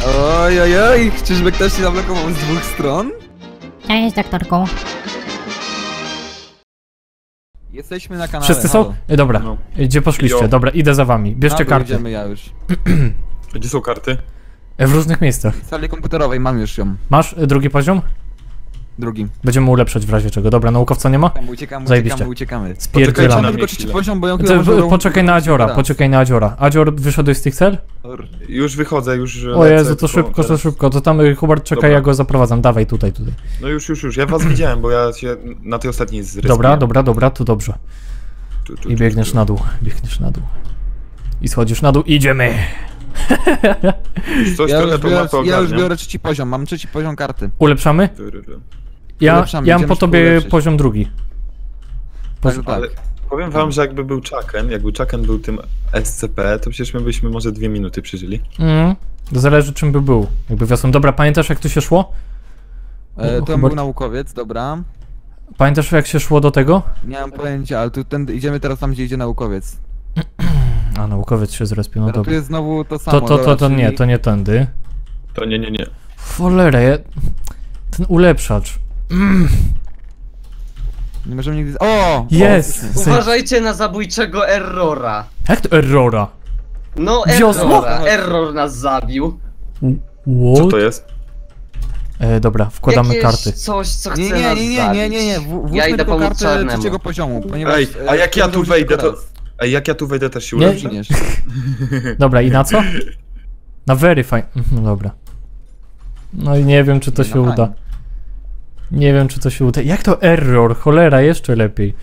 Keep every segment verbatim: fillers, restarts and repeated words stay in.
Oj, oj, oj, czyżby ktoś się zablokował z dwóch stron? Cześć, doktorku. Jesteśmy na kanale. Wszyscy są? E, dobra, No. gdzie poszliście? Jo. Dobra, idę za wami. Bierzcie Na dół karty. idziemy ja już. Gdzie są karty? E, W różnych miejscach. W sali komputerowej mam już ją. Masz e, drugi poziom? Drugi. Będziemy ulepszać w razie czego. Dobra, naukowca nie ma? Uciekamy, uciekamy, Zajebiście. uciekamy, uciekamy. Spierdzielamy. Mam tylko trzeci poziom, bo ją To, chyba w, może poczekaj na Adziora, teraz. poczekaj na Adziora. Adzior, wyszedłeś z tych cel? Już wychodzę, już O lecę, Jezu, to tylko szybko, to teraz- szybko. To tam y, Hubert czekaj, Dobra. ja go zaprowadzam. Dawaj tutaj, tutaj. No już, już, już. Ja was widziałem, bo ja się na tej ostatniej zrespiłem. Dobra, dobra, dobra, to dobrze. Tu, tu, I tu, biegniesz tu. na dół, biegniesz na dół. I schodzisz na dół, idziemy! Już coś Ja tyle już, to biorę, ma to ja już ogarniam. biorę trzeci poziom, mam trzeci poziom karty. Ulepszamy? Tu, tu, tu. Ja, Ulepszamy, ja mam idziemy po szybko tobie ulepszyć. poziom drugi. Tak, Poz- tak. Ale powiem wam, że jakby był Chucken, jakby Chucken był tym S C P, to przecież my byśmy może dwie minuty przeżyli. Mm, to zależy czym by był. Jakby wiosną. Dobra, pamiętasz jak tu się szło? E, to Hubert. był naukowiec, dobra. Pamiętasz jak się szło do tego? Nie mam pojęcia, ale tu ten, idziemy teraz tam, gdzie idzie naukowiec. A, naukowiec się zrespił, no Teraz tu dobra. jest znowu to samo. To, to, to, dobra, to nie, czyli- to nie tędy. To nie, nie, nie. Folerę, ja... ten ulepszacz. Mm, Nie możemy nigdy... O! jest! O, Sy- Uważajcie na zabójczego errora. Jak to errora? No Wiosło? errora, error nas zabił. What? Co to jest? E, dobra, wkładamy Jakieś karty. coś, co chce Nie, nie, nas nie, nie, zabić. nie, nie, nie. W, włóżmy Ja idę tylko pomóc kartę czarnemu. trzeciego poziomu, ponieważ... Ej, a e, jak ja tu możemy wejdę, tylko to... raz. Ej, jak ja tu wejdę, też się Nie. ulepszę? Giniesz. Dobra, i na co? Na verify. Mhm, dobra. No i nie wiem, czy to Nie, się no uda. fajnie. Nie wiem, czy to się uda. Jak to error? Cholera, jeszcze lepiej.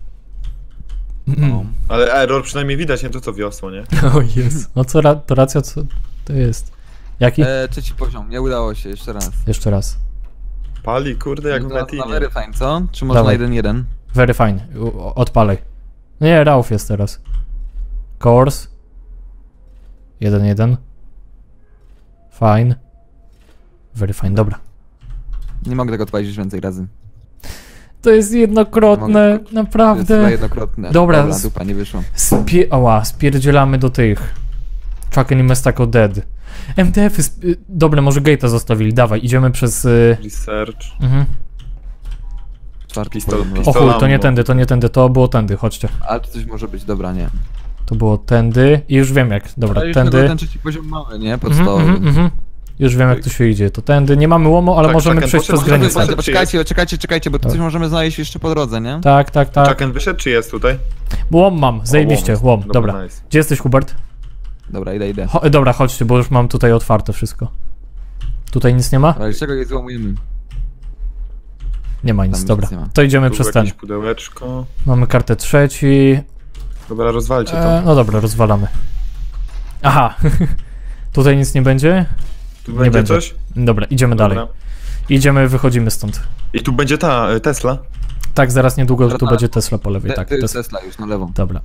No. Ale error przynajmniej widać, nie to co wiosło, nie? O jest. No co, ra to racja, co to jest? Jaki? E, trzeci poziom, nie udało się, jeszcze raz. Jeszcze raz. Pali, kurde, jak w No to na Metinie. very fine, co? Czy może na Dawaj. jeden jeden? Very fine. U- Odpalaj. Nie, Rauf jest teraz. Course. jeden jeden. Fine. Very fine, dobra. Nie mogę tego odpalić już więcej razy. To jest jednokrotne, Mogę- To jest naprawdę. chyba jednokrotne. Dobra, Dobra z- dupa, nie wyszło. Spie Oła, spierdzielamy do tych. Chucken i Mestako dead. M T F-y, sp- y, dobra, może gate'a zostawili, dawaj, idziemy przez... Y Research. mhm. Czwarty Pistol, poziom. pistol. O chuj, to nie ammo. tędy, to nie tędy, to było tędy, chodźcie. Ale to coś może być, dobra, nie. To było tędy i już wiem jak, dobra, Ale już tędy. tego ten trzeci poziom mamy, nie? Mhm, Podstawowy. mhm, mhm. Już wiem jak tu się idzie, to tędy, nie mamy łomu, ale Tak, możemy Chucken, przejść poszedł, przez poszedł, granicę. poszedł. Czekajcie, czekajcie, czekajcie, bo tu coś możemy znaleźć jeszcze po drodze, nie? Tak, tak, tak. Chucken wyszedł, czy jest tutaj? Łom mam, zajebiście, łom. łom, Dobra, dobra. nice. Gdzie jesteś, Hubert? Dobra, idę, idę. Cho dobra, chodźcie, bo już mam tutaj otwarte wszystko. Tutaj nic nie ma? Ale z czego je złamujemy? Nie ma Tam nic, nic dobra. nie ma. To idziemy Tu przez ten. jakieś pudełeczko. Mamy kartę trzeci. Dobra, rozwalcie to. E, no dobra, rozwalamy. Aha, tutaj nic nie będzie? Tu nie będzie będzie. coś? Dobra, idziemy Dobra. dalej. Idziemy, wychodzimy stąd. I tu będzie ta, y, Tesla. Tak, zaraz niedługo Teraz tu na będzie lewo. Tesla po lewej, Te, tak. to jest Tesla. Tesla już na lewą. Dobra.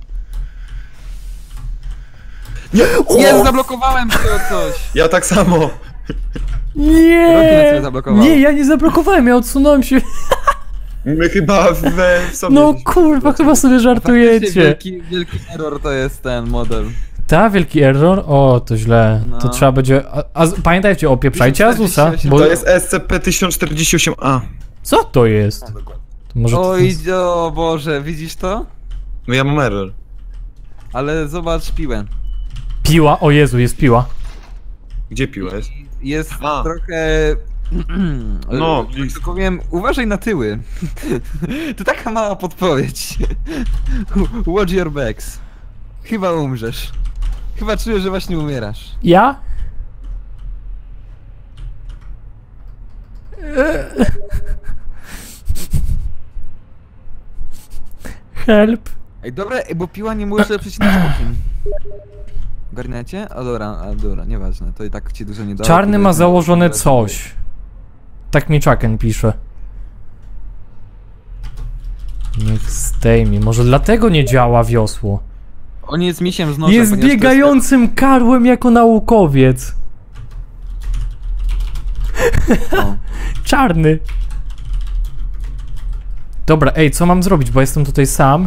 Nie! Jest, zablokowałem się o coś! Ja tak samo! Rocky nas Nie! mnie zablokował. Nie, ja nie zablokowałem, ja odsunąłem się. My chyba we w sobie... No kurwa, chyba sobie Faktycznie żartujecie. Wielki, wielki error to jest ten model. Ta, wielki error? O, to źle. To No. trzeba będzie... A, a, pamiętajcie, opieprzajcie Azusa, bo... To jest S C P tysiąc czterdzieści osiem A. Co to jest? To może to Oj, jest... o Boże, widzisz to? No ja mam error. Ale zobacz piłę. Piła? O Jezu, jest piła. Gdzie piła jest? Jest A. trochę... No, tak to powiem, uważaj na tyły. To taka mała podpowiedź. Watch your backs. Chyba umrzesz. Chyba czuję, że właśnie umierasz. Ja? Help. Ej, dobra, ej, bo piła nie może przecinać okiem. Ogarniacie? A dobra, a dobra, nieważne, to i tak ci dużo nie dało. Czarny tyle, ma że- założone coś. Tak mi Chucken pisze. Niech zdejmie. Może dlatego nie działa wiosło. On jest misiem z nożem. Jest ponieważ to biegającym karłem jako naukowiec. O. Czarny. Dobra, ej, co mam zrobić, bo jestem tutaj sam.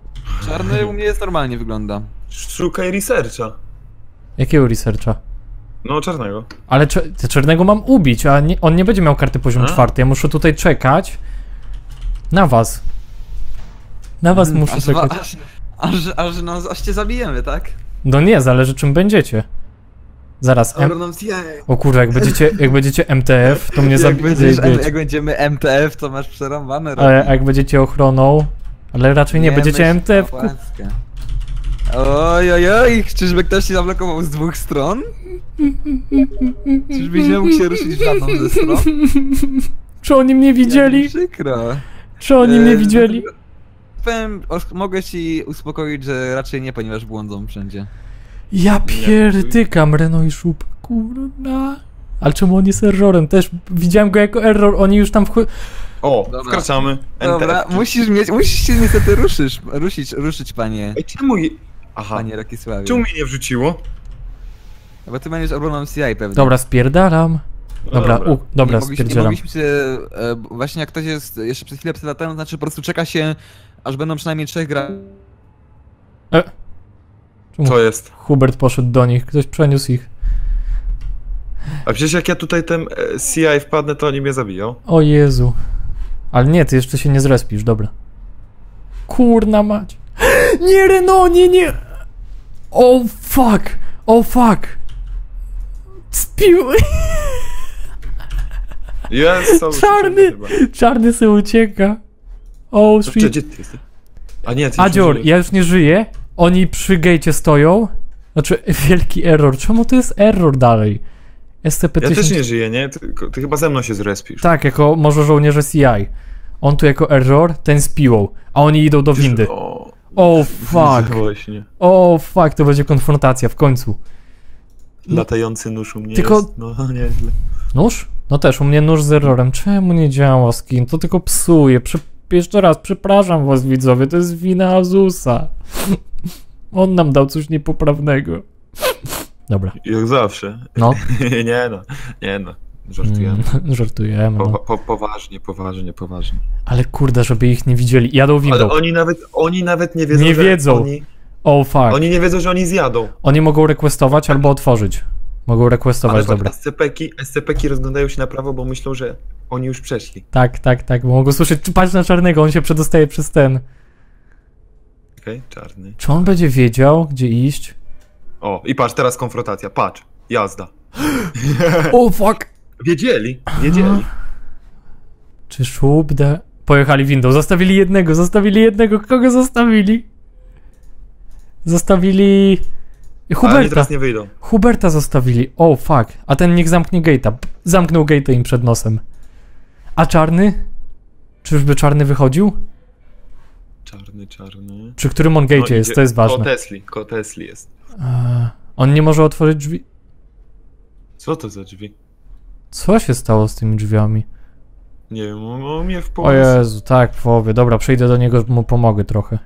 Czarny u mnie jest normalnie wygląda. Szukaj researcha. Jakiego researcha? No, czarnego. Ale cze te czarnego mam ubić, a nie, on nie będzie miał karty poziom A? czwarty. Ja muszę tutaj czekać na was. Na was muszę aż, czekać. aż, aż, aż, no, aż cię zabijemy, tak? No nie, zależy czym będziecie. Zaraz, M Obroną C I A. o kurde, jak będziecie, jak będziecie M T F, to mnie Jak, zabijecie. będziesz, jak będziemy M T F, to masz przerąbane. Ale jak będziecie ochroną, ale raczej nie, będziecie myśl M T F. o łaskę. Oj, oj, oj, czyżby ktoś się zablokował z dwóch stron? Czyżbyś nie mógł się ruszyć w żadną ze stron? Czy oni mnie Jak mi widzieli? przykro. Czy oni mnie E, widzieli? Powiem, os- mogę ci uspokoić, że raczej nie, ponieważ błądzą wszędzie. Ja pierdykam, Reno i Szub, kurna. Ale czemu on jest errorem? Też widziałem go jako error, oni już tam wchodzą. O, Dobra. wkraczamy. Dobra, N T F. musisz mieć, musisz się niestety ruszyć, ruszyć, ruszyć panie, Ej, czemu... je- Aha. panie Rakisławie. Czemu mnie nie wrzuciło? Bo ty będziesz obroną C I pewnie. Dobra, spierdalam. Dobra, Dobra. u, dobra, nie mogliśmy, nie spierdzielam. mogliśmy się, e, właśnie jak ktoś jest jeszcze przez chwilę przed latem, znaczy po prostu czeka się, aż będą przynajmniej trzech gra... E. Czemu Co jest? Hubert poszedł do nich, ktoś przeniósł ich. A przecież jak ja tutaj ten e, C I wpadnę, to oni mnie zabiją. O Jezu. Ale nie, ty jeszcze się nie zrespisz, dobra. Kurna mać. Nie, Reno, nie, nie. O fuck, o fuck. Spił. Jest, są Czarny, chyba. czarny se ucieka. O To shit. Gdzie ty jesteś? A nie, ty Adzior, już nie ja już nie żyję. Oni przy gejcie stoją. Znaczy, wielki error. Czemu to jest error dalej? S C P Ja tysiąc... też nie żyję, nie? Ty, ty chyba ze mną się zrespisz. Tak, jako może żołnierze C I. On tu jako error, ten z piłą. A oni idą do windy. O, O fuck. Właśnie. O fuck, to będzie konfrontacja w końcu. Latający nóż u mnie Tylko- jest. No, nieźle. Nóż? No też, u mnie nóż z errorem. Czemu nie działa skin? To tylko psuje. Przy... Jeszcze raz, przepraszam was widzowie, to jest wina Azusa. On nam dał coś niepoprawnego. Dobra, Jak zawsze. no. nie no, nie no. Żartujemy. Mm, żartujemy, Po, no. po, poważnie, poważnie, poważnie. Ale kurde, żeby ich nie widzieli. Jadą windą. Ale oni nawet, oni nawet nie wiedzą, Nie że wiedzą. Oni, O fuck. oni nie wiedzą, że oni zjadą. Oni mogą requestować albo otworzyć. Mogą requestować, Ale dobra. S C P-ki, S C P-ki rozglądają się na prawo, bo myślą, że oni już przeszli. Tak, tak, tak, bo mogą słyszeć, czy patrz na czarnego, on się przedostaje przez ten. Okej, okay, czarny. Czy on będzie wiedział, gdzie iść? O, i patrz, teraz konfrontacja, patrz, jazda. O fuck. Wiedzieli, wiedzieli. Czy szubdę? Pojechali windą, zostawili jednego, zostawili jednego, kogo zostawili? Zostawili... Ale oni Huberta, teraz nie wyjdą. Huberta zostawili, o fuck, a ten niech zamknie gate'a, P- zamknął gate'a im przed nosem. A czarny? Czyżby czarny wychodził? Czarny, czarny. Przy którym on gate'cie jest, idzie- to jest Koło ważne. Tesli, koło Tesli jest. Eee, on nie może otworzyć drzwi... Co to za drzwi? Co się stało z tymi drzwiami? Nie wiem, on, on mnie w O połowie. Jezu, tak, w połowie. Dobra, przejdę do niego, mu pomogę trochę.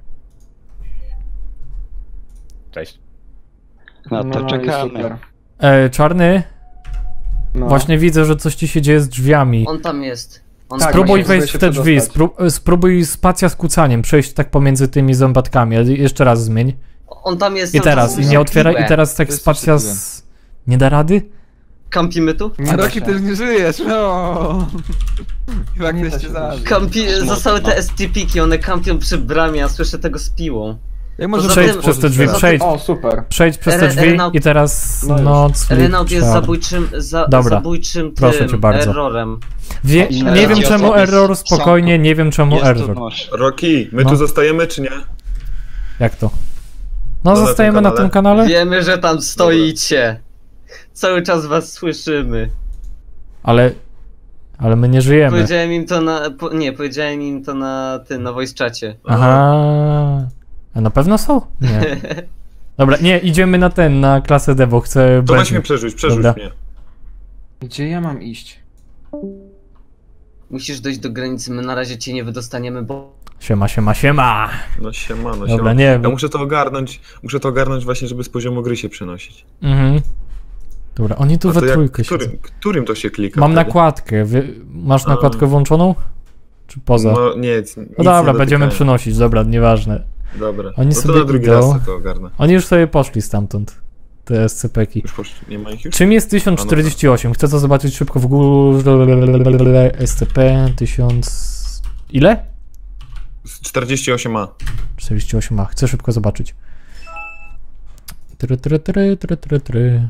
Cześć. No to czekamy. E, czarny, No. właśnie widzę, że coś ci się dzieje z drzwiami. On tam jest. On Tak, tam Spróbuj jest. próbuję wejść się w te drzwi, przedostać. spró spróbuj spacja z kucaniem, przejść tak pomiędzy tymi zębatkami. ale Jeszcze raz zmień. On tam jest. I cały teraz, czas i nie otwieraj, i piłę. teraz tak To jest spacja przeszkliwe. z... Nie da rady? Kampimy tu? Nie A da Roki, się. ty już nie żyjesz, no. Chyba Nie da ktoś cię się zabił. Kampi... Smutno. Zostały te S T P-ki, one kampią przy bramie, a słyszę tego z piłą. Jak może Poza Przejdź tym- przez te drzwi, poza przejdź, O, super. przejdź przez te Re- drzwi Renault- i teraz No już. noc. Renault jest czar. zabójczym, za, Dobra. zabójczym Proszę tym cię bardzo. errorem. Wie, I nie wiem ci czemu osoby error, są- spokojnie, nie wiem czemu Jest to error. nóż. Roki, my No. tu zostajemy, czy nie? Jak to? No, na tym zostajemy na kanale? tym kanale? Wiemy, że tam stoicie. Cały czas was słyszymy. Ale... Ale my nie żyjemy. Powiedziałem im to na... Po, nie, powiedziałem im to na tym, na voice czacie. Aha. A na pewno są? Nie. Dobra, nie, idziemy na ten, na klasę D, bo chcę... To weź będzie. mnie przerzuć, przerzuć Dobra. mnie. Gdzie ja mam iść? Musisz dojść do granicy, my na razie cię nie wydostaniemy, bo... Siema, siema, siema. No siema, no Dobra, siema. nie Ja wiem. muszę to ogarnąć, muszę to ogarnąć właśnie, żeby z poziomu gry się przenosić. Mhm. Dobra, oni tu A we to jak, trójkę siedzą. którym, którym to się klika? Mam wtedy? nakładkę. Wie, masz A. nakładkę włączoną? Czy poza? No, No nie, nic dobra, nie będziemy dotykałem. przynosić, dobra, nieważne. Dobra, Oni no to sobie na drugi idą. raz to ogarnę. Oni już sobie poszli stamtąd. te S C P-ki. Już poszli, nie ma ich już? Czym jest tysiąc czterdzieści osiem? Chcę to zobaczyć szybko w górze. S C P tysiąc... Ile? czterdzieści osiem A. czterdzieści osiem A. Chcę szybko zobaczyć. Try, try, try, try, try, try.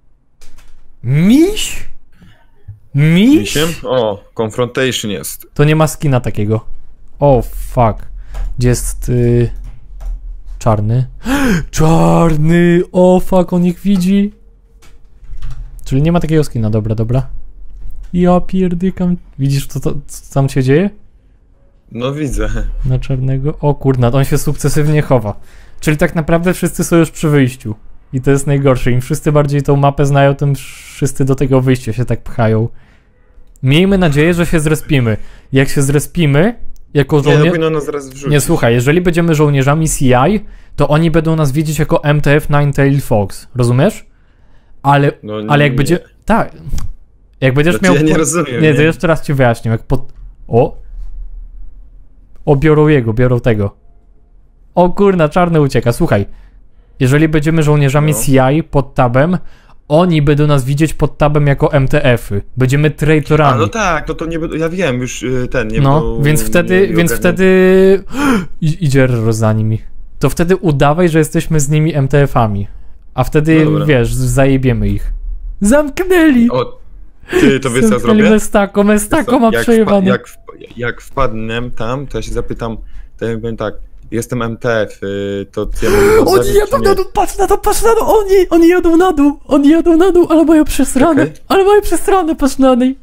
Miś? Miś? Misiem? O, Confrontation jest. To nie ma skina takiego. O, fuck. Gdzie jest... Y... Czarny? Czarny! O, fuck, on ich widzi. Czyli nie ma takiego skina. Dobra, dobra. Ja pierdykam. Widzisz, co, co, co tam się dzieje? No widzę. Na czarnego. O kurna, on się sukcesywnie chowa. Czyli tak naprawdę wszyscy są już przy wyjściu. I to jest najgorsze. Im wszyscy bardziej tą mapę znają, tym wszyscy do tego wyjścia się tak pchają. Miejmy nadzieję, że się zrespimy. Jak się zrespimy, jako Nie, no żołnierze... powinno nas zaraz wrzucić. Nie, słuchaj, jeżeli będziemy żołnierzami C I, to oni będą nas widzieć jako M T F Nine-Tailed Fox. Rozumiesz? Ale, No, ale jak nie. będzie... Tak. Jak będziesz Znaczy, miał... ja nie po- rozumiem, Nie, to nie? jeszcze raz ci wyjaśnię. Jak pod... O! O, biorą jego, biorą tego. O kurna, czarny ucieka. Słuchaj, jeżeli będziemy żołnierzami No. C I pod tabem, oni będą nas widzieć pod tabem jako M T F-y. Będziemy A, traitorami. no tak, no to nie będą, ja wiem, już y, ten, nie No, będą- więc wtedy, nie- nie więc ogarnią- wtedy I, idzie error za nimi. To wtedy udawaj, że jesteśmy z nimi M T F-ami. A wtedy, No dobra. wiesz, zajebiemy ich. Zamknęli! O, ty, to wiesz co Zamknęli zrobię? Mestako, Mestako ma jak, przejebane. jak, wpa- jak wpadnę tam, to ja się zapytam, to ja powiem tak, jestem M T F, y, to ja mam was Oni zabić, jadą czy na nie? dół, patrz na to, patrz na to, oni, oni jadą na dół, oni jadą na dół, ale mają przesrane, Czekaj. ale mają przesrane, patrz na niej.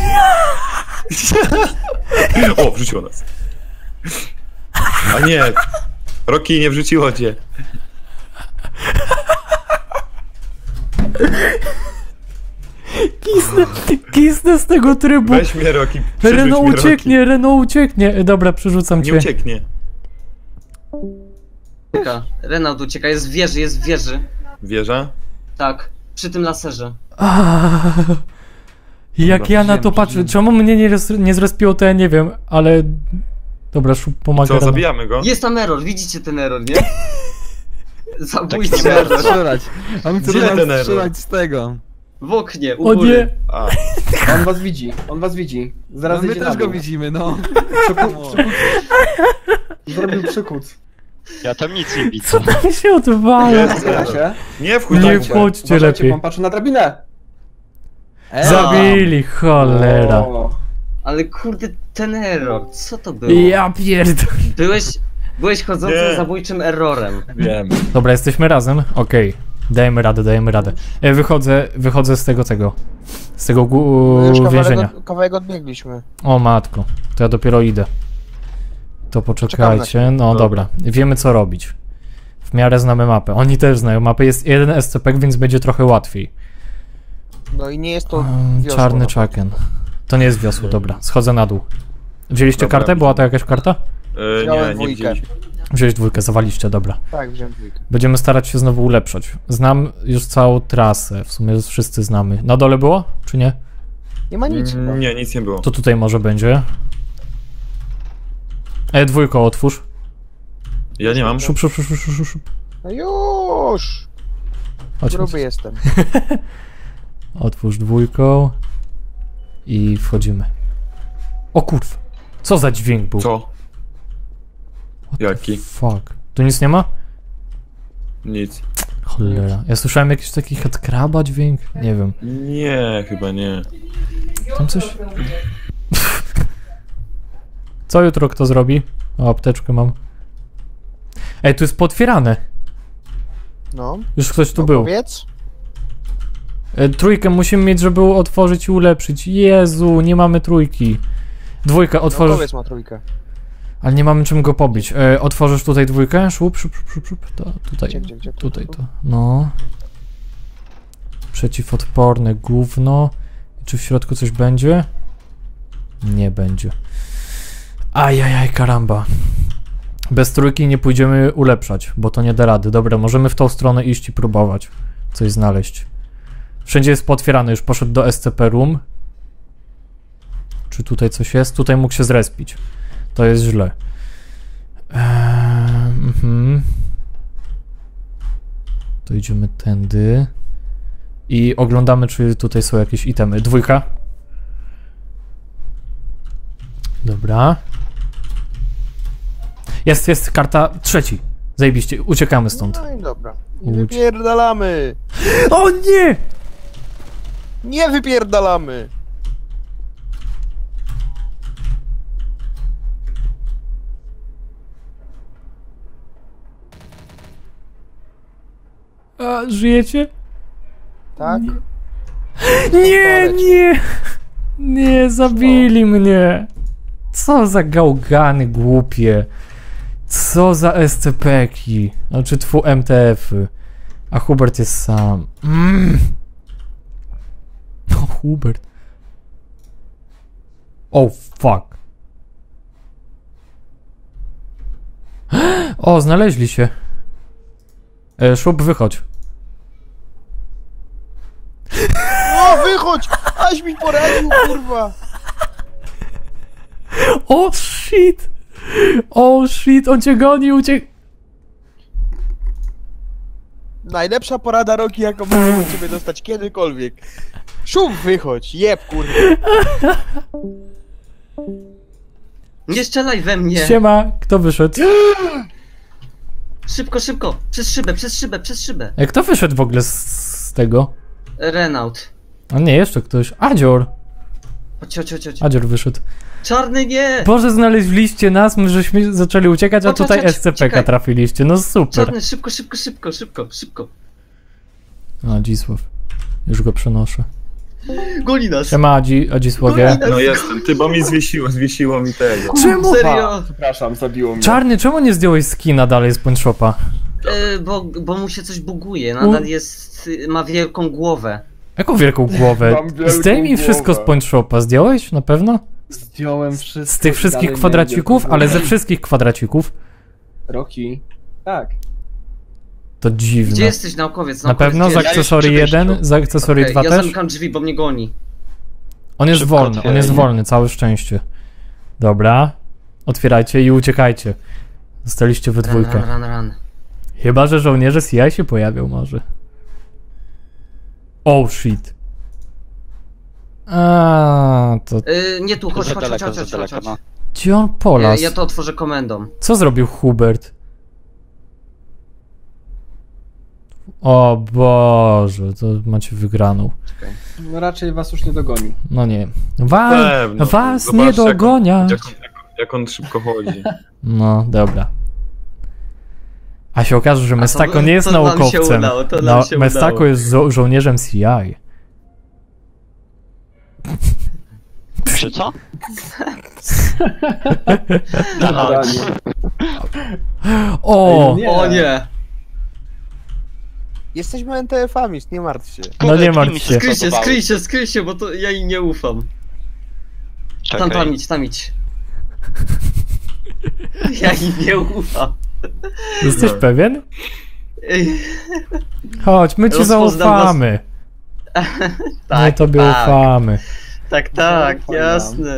O, wrzuciło nas. A nie, Rocky nie wrzuciło cię. Kisnę, kisnę z tego trybu. Weź mnie, Rocky, przerzuć Renault mnie, Rocky. ucieknie, Renault ucieknie. E, Dobra, przerzucam Nie cię. ucieknie. Ucieka. Renald ucieka, jest w wieży, jest w wieży. Wieża? Tak, przy tym laserze. Ah, jak Dobra, ja na to przyjemnie, patrzę, przyjemnie. czemu mnie nie, res- nie zrespiło, to ja nie wiem, ale... Dobra, szub pomaga. Co, Renault. zabijamy go? Jest tam error, widzicie ten error, nie? Nie Zabójcie możesz error. strzelać. On chce Gdzie do nas ten error? strzelać z tego. W oknie, u O góry. nie! A, On was widzi, on was widzi. Zaraz No my idzie na też go dół. widzimy, no. Przyku- przykuc. Zrobił przykuc. Ja tam nic nie widzę. Co tam się odwala? Jest. Zgadza się? nie wchodź Nie tam. wchodźcie Uważajcie, lepiej. bo on patrzy na drabinę. E, Zabili, cholera. O, Ale kurde, ten error, co to było? Ja pierdolę. Byłeś, byłeś chodzącym Nie. zabójczym errorem. Wiem. Dobra, jesteśmy razem? Okej. Dajemy radę, dajemy radę. E, wychodzę, wychodzę z tego, tego. Z tego gu- No już więzienia. kawałek, od- kawałek odbiegliśmy. O matko, to ja dopiero idę. To poczekajcie, no dobra. Wiemy co robić. W miarę znamy mapę. Oni też znają mapę. Jest jeden S C P, więc będzie trochę łatwiej. No i nie jest to Um, wiosło, czarny no. czaken. To nie jest wiosło, dobra. Schodzę na dół. Wzięliście Dobra, kartę? Była to jakaś karta? E, Wziąłem nie, nie dwójkę. widzieliśmy. Wziąłeś dwójkę, zawaliście, dobra. Tak, wziąłem dwójkę. Będziemy starać się znowu ulepszać. Znam już całą trasę, w sumie już wszyscy znamy. Na dole było, czy nie? Nie ma nic chyba. Nie, nic nie było. To tutaj może będzie. E, dwójką otwórz. Ja nie mam. Szup, szup, szup, szup, szup, szup. No już! Chodź, Gruby jestem. otwórz dwójką. I wchodzimy. O kurw. Co za dźwięk był? Co? What the Jaki? Fuck. Tu nic nie ma? Nic. Cholera. Ja słyszałem jakiś taki headcraba dźwięk? Nie wiem. Nie, chyba nie. Tam coś... Co jutro kto zrobi? O, apteczkę mam. Ej, tu jest potwierane. No, Już ktoś tu no był. powiedz. E, trójkę musimy mieć, żeby otworzyć i ulepszyć. Jezu, nie mamy trójki. Dwójkę No otworzysz... powiedz ma trójkę. Ale nie mamy czym go pobić. E, otworzysz tutaj dwójkę? Szup, szup, szup, szup, szup. To, tutaj. Gdzie, gdzie, gdzie? Tu, Tutaj tu, tu. to. No. Przeciwodporne gówno. Czy w środku coś będzie? Nie będzie. Ajajaj, karamba. Bez trójki nie pójdziemy ulepszać, bo to nie da rady. Dobra, możemy w tą stronę iść i próbować coś znaleźć. Wszędzie jest pootwierane, już poszedł do S C P room. Czy tutaj coś jest? Tutaj mógł się zrespić. To jest źle. Eee, mhm. To idziemy tędy. I oglądamy, czy tutaj są jakieś itemy. Dwójka. Dobra. Jest, jest karta trzeci. Zajebiście, uciekamy stąd. No i dobra. I Uć- wypierdalamy. O nie! Nie wypierdalamy. A, żyjecie? Tak? Nie, nie! Nie, zabili mnie! Co za gałgany głupie! Co za S C P-ki! Znaczy tfu M T F-y. A Hubert jest sam. Mm. O, Hubert. Oh, fuck. O, znaleźli się. E, Szub, wychodź. O, wychodź! Aś mi poradził, kurwa! O, shit! O, shit, on cię goni, uciek... Najlepsza porada Roki, jaką mogłem od ciebie dostać kiedykolwiek. Szum, wychodź, jeb, kurwa. Nie strzelaj we mnie! Siema, kto wyszedł? Szybko, szybko! Przez szybę, przez szybę, przez szybę! E, Kto wyszedł w ogóle z, z tego? Renault. A nie, jeszcze ktoś. Adzior. Chodź, chodź, chodź, chodź. Adzior wyszedł. Czarny nie! Boże, znaleźliście nas, my żeśmy zaczęli uciekać, a Chodź, tutaj chodź, chodź, S C P-ka uciekaj. trafiliście. No super. Czarny, szybko, szybko, szybko, szybko, szybko. A, Dzisław. Już go przenoszę. Goni nas! Siema, Adzi, Adzisławie. Goni nas. No jestem, ty, bo mi zwiesiło, zwiesiło mi tego. Czemu? Serio? Przepraszam, zabiło mnie. Czarny, czemu nie zdjąłeś skina dalej z Point Shopa? E, bo, bo mu się coś buguje, nadal jest... ma wielką głowę. Jaką wielką głowę? Mam wielką Zdejmij wszystko z głowę. Point Shopa. Zdjąłeś? Na pewno? Zdjąłem wszystko. Z tych wszystkich dalej kwadracików? miałem Ale wielką ze wszystkich kwadracików? głowę. Roki. Tak. To dziwne. Gdzie jesteś, naukowiec? Na naukowiec pewno gdzie za jest? akcesory Ja już przy jeden, wyjściu. za akcesory Okej, dwa ja też? zamykam drzwi, bo mnie goni. On jest Szybko wolny, on otwieraj. jest wolny, całe szczęście. Dobra. Otwierajcie i uciekajcie. Zostaliście we Run, dwójkę. run, run, run. Chyba, że żołnierze C I się pojawią może. Oh shit. A, to... Y, nie tu, chodź, Za chodź, chodź, daleko, chodź, za chodź, daleko, chodź. no. Gdzie on Ja, polas? ja to otworzę komendą. Co zrobił Hubert? O Boże, to macie wygraną. No raczej was już nie dogoni. No nie. Wa Pewno. was Zobacz, nie jak on- dogonia. Jak on, jak on szybko chodzi. No, dobra. A się okaże, że to- Mestako nie jest to nam się naukowcem. udało, to nam się Mestako udało. jest żo żołnierzem C I. Przy co? Generalnie. O! Ej, nie. O nie! Jesteśmy N T F-ami, nie martw się. No Kurde, nie drzwi martw mi się. Skryj się, zblokowały. skryj się, skryj się, bo to ja jej nie ufam. Tam, Czekaj. tam idź, tam idź. Ja jej nie ufam. Jesteś No. pewien? Ej, Chodź, my ci Rozpoznam zaufamy. My tak, tobie tak, ufamy. tak, tak, Zaufam jasne.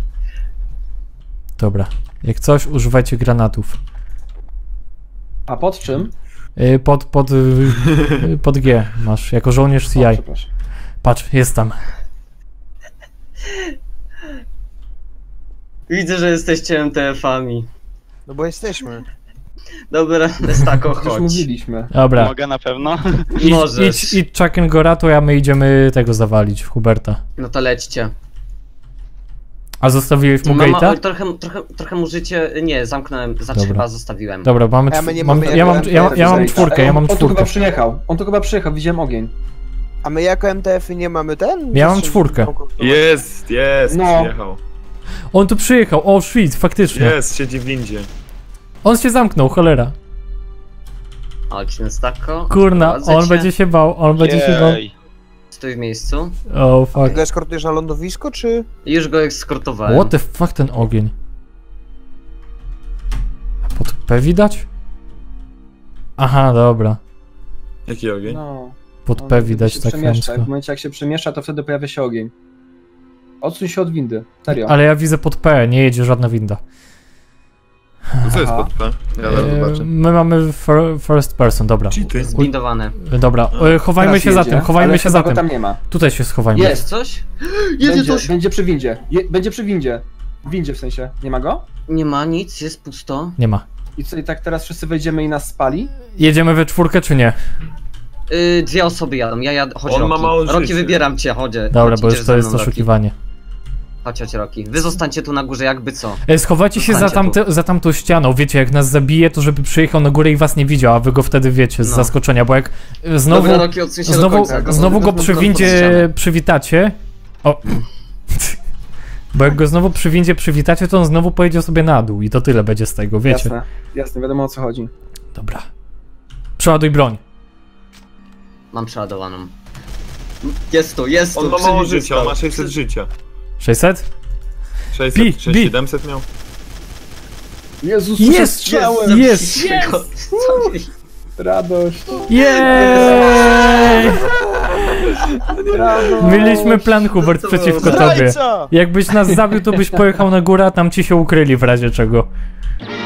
Dobra. Jak coś, używajcie granatów. A pod czym? Y, Pod, pod, y, pod G masz, jako żołnierz O, C I. przepraszam. Patrz, jest tam. Widzę, że jesteście M T F-ami. No bo jesteśmy. Dobra, Mestako, Przecież chodź. mówiliśmy. Dobra. Mogę na pewno? Idź, Możesz. idź, idź Chucken Goratu, a my idziemy tego zawalić, Huberta. No to lećcie. A zostawiłeś mu Mama, gate'a? oj, trochę, trochę, trochę mu życie... Nie, zamknąłem, znaczy Dobra. chyba zostawiłem. Dobra, mamy, A my czw- nie mam, mamy ja, mam, jako ja, ja mam M T F czwórkę, Ej, ja on, mam on tu czwórkę. chyba przyjechał. On tu chyba przyjechał, widziałem ogień. A my jako M T F-y nie mamy ten? Ja mam Znaczy, czwórkę. Jest, jest, No. przyjechał. On tu przyjechał, o shit, faktycznie. Jest, siedzi w windzie. On się zamknął, cholera. Chodź, Mestako. Kurna, prowadzę on cię. będzie się bał, on będzie się bał. Jej. Stój w miejscu. Oh Ty fuck. go eskortujesz na lądowisko, czy? Już go eskortowałem. What the fuck ten ogień? A pod P widać? Aha, dobra. Jaki ogień? No. Pod on P wtedy widać się tak przemieszcza. chamsko. W momencie jak się przemieszcza, to wtedy pojawia się ogień. Odsuń się od windy. Serio. Ale ja widzę pod P, nie jedzie żadna winda. To co jest Aha. pod P? Ja zaraz E, zobaczę. my mamy fir- first person, dobra. Cheaty. Zbindowane. Dobra, e, chowajmy Teraz się za jedzie, tym, chowajmy ale się chyba za go tym. tam nie ma. Tutaj się schowajmy. Jest. Jest coś? Jedzie Będzie, coś! będzie przy windzie. Je, będzie przy windzie. W windzie w sensie. Nie ma go? Nie ma nic, jest pusto. Nie ma. I co, i tak teraz wszyscy wejdziemy i nas spali? Jedziemy we czwórkę czy nie? Yy, dwie osoby jadą, ja jadę, chodź On ma Roki. mało Roki, życia. wybieram cię, chodź. Dobra, chodź, bo idziesz już ze to jest mną, Roki. oszukiwanie. Chodź, chodź Roki. Wy zostańcie tu na górze jakby co. E, Schowajcie się za, Zostańcie tamte, za tamtą ścianą, wiecie, jak nas zabije, to żeby przyjechał na górę i was nie widział, a wy go wtedy wiecie z No. zaskoczenia, bo jak e, znowu, Dobra, Roki, odsuń się do znowu, końca. znowu go Go- przy go- windzie przywitacie. O. Bo jak go znowu przy windzie przywitacie, to on znowu pojedzie sobie na dół i to tyle będzie z tego, wiecie. Jasne, jasne, wiadomo o co chodzi. Dobra. Przeładuj broń. Mam przeładowaną. Jest tu, jest tu. On ma przy mało windzie życia, on stał. ma sześćset życia. sześćset? sześćset, Bi, sześćset, bi. siedemset miał? Jezus, Jest! strzelałem! Jest! Jest! Radość! Jej! Radość! Mieliśmy plan, Hubert, Co to przeciwko było? tobie. Zdrajca! Jakbyś nas zabił, to byś pojechał na górę, a tam ci się ukryli w razie czego.